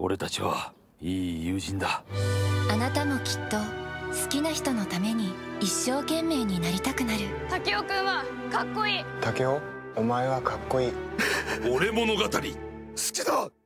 俺たちはいい友人だ。 あなたもきっと好きな人のために一生懸命になりたくなる。 竹雄くんはかっこいい。 竹雄、お前はかっこいい。 俺物語好きだ。